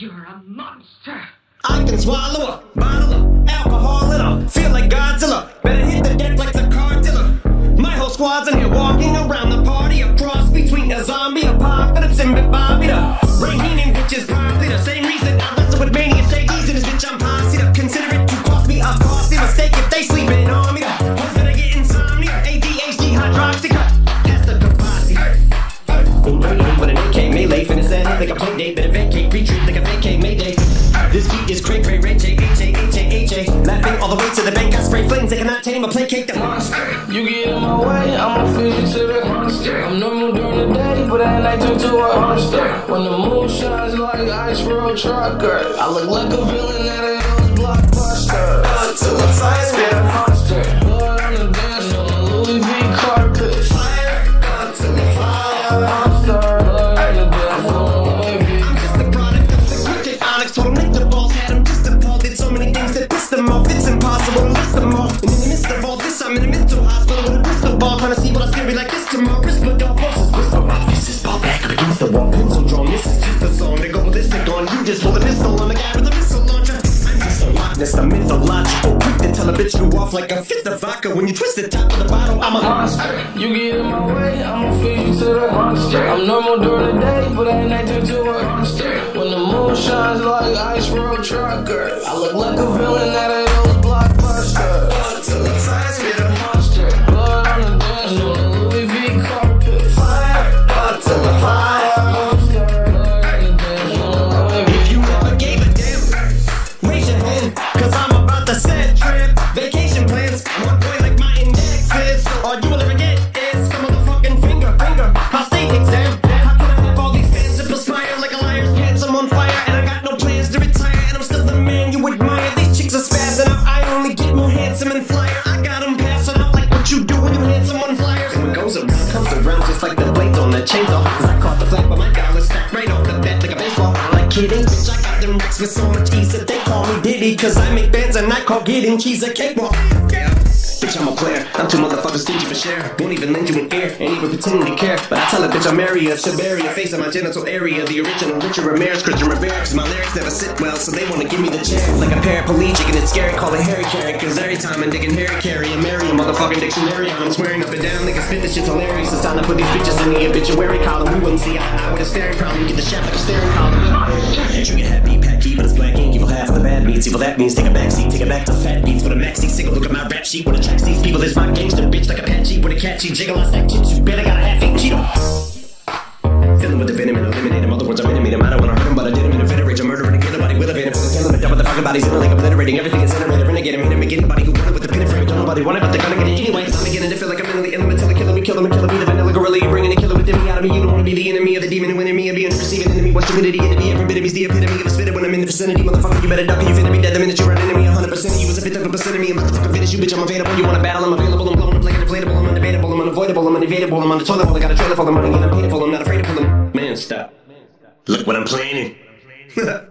You're a monster. I can swallow a bottle of alcohol in a feel like Godzilla. Better hit the deck like the car dealer. My whole squad's in here walking around the party. A cross between a zombie apocalypse and Bobby the Rain which is probably the same reason I wrestle with mania shades in this bitch. I'm posse to consider it to cost me a costly mistake if they sleeping on me. Who's gonna get insomnia? ADHD, hydroxy cut. That's the capacity. With an AK melee, finna set it like a play date. Better vacate, retreat like a vacate mayday. This beat is cray cray, ray J, H-A. Laughing all the way to the bank, I spray flames. They cannot tame or placate the monster. You get in my way, I'ma feed you to the monster. I'm normal during the day, but at night turn to a monster. When the moon shines like ice road trucker, I look like a villain at a Hill's blockbuster. Until the fire with a monster. Blood on the dance floor, Louis V carpet. Fire, until the fire monster. Blood on the dance floor, Louis V. I'm just a product of the wicked Onyx. Told him lick the balls, had him just appalled. Did so many things that pissed them off. It's impossible to list them all. And in the midst of all this, I'm in a mental hospital with a crystal ball, trying to see what I feel like this tomorrow. Whisper dog forces, whisper my fists ball back up against the wall. Pencil drawn, this is just a song. They go ballistic on you, just hold a pistol on the guy with a missile launcher. I'm just a Loch Ness, the mythological. Quick to tell a bitch you off like a fifth of vodka. When you twist the top of the bottle, I'm a monster. You get in my way, I'ma feed you to the monster. I'm normal during the day, but at night turn to a monster. When the moon shines like ice road trucker, I look like a villain at a Hill's blockbuster. Until the fire with a monster. Blood on the dance floor, Louis V carpet. Fire, until the fire monster. Blood on the dance floor, Louis V. If you ever gave a damn, raise your hand, cause I'm about to set trip. Vacation plans, I'm on point like my index is. So all you will ever get is some motherfucking finger. Prostate exam. How can I have all these fans that perspire like a liar's pants? I'm on fire and I got no plans to retire. And I'm still the man you admire. These chicks are spazzing out. I only get more handsome and flyer. I got them passing out like what you do when you hand someone flyers. And what goes around comes around just like the blades on the chainsaw. Cause I caught the flag, but my dollar stacked right off the bat like a baseball. I'm like kidding, bitch, I got them racks with so much ease that they call me Diddy. Cause I make bands and I call getting cheese a cakewalk. Yeah. Bitch, I'm a player. I'm too motherfuckers stingy for share. Won't even lend you an ear, ain't even pretending to care. But I tell a bitch I'm Maria, she'll bury a face in my genital area. The original Richard Ramirez, Christian Rivera. Cause my lyrics never sit well, so they wanna give me the chance. Like a paraplegic and it's scary, call it Harry Carry. Cause every time I'm digging Harry Carry and marry a motherfucking dictionary. I'm swearing up and down, niggas spit this shit's hilarious. It's time to put these bitches in the obituary column. We wouldn't see eye with a staring problem. Get the shaft like a staring column. You get happy, packy, but it's black ink. Evil half of the bad beats. Evil that means take a backseat, take it back to fat beats. With a maxi single, look at my rap sheet. What attracts these people is my gangster bitch like Apache with a catchy jiggle. I stack chips, you better got a half-eat Cheeto. Filling with the venom and eliminate him. Other words, I'm intimate him. I don't wanna hurt him, but I did him in a fit rage. I'm murdering a killer body with a venom. Kill him and dump with the fucking bodies in like obliterating. Everything is incinerated. Renegade him, hit him, anybody who wanted with the pin and frame. Don't nobody want it, but they're gonna get it anyway. Cause I'm beginning to feel like I'm mentally ill until I kill him and kill him and kill him. Be the vanilla gorilla, you're bringing the killer within me out of me. You don't wanna be the enemy of the demon who in me and being receiving enemy. What's stupidity in me? Every bit of me's the epitome of a spitter when I'm in the vicinity. Motherfucker, you better duck or you finna be dead the minute you run into me. 100% of you was a 50% of me. I'm about to fucking finish you, bitch. I'm available. You wanna battle? I'm available. I'm blowing up like an inflatable. I'm undebatable. I'm unavoidable. I'm unevadable. I'm on the toilet bowl. I got a trailer full of money and I'm painful. I'm not afraid to pull them. Man, stop. Look what I'm planning.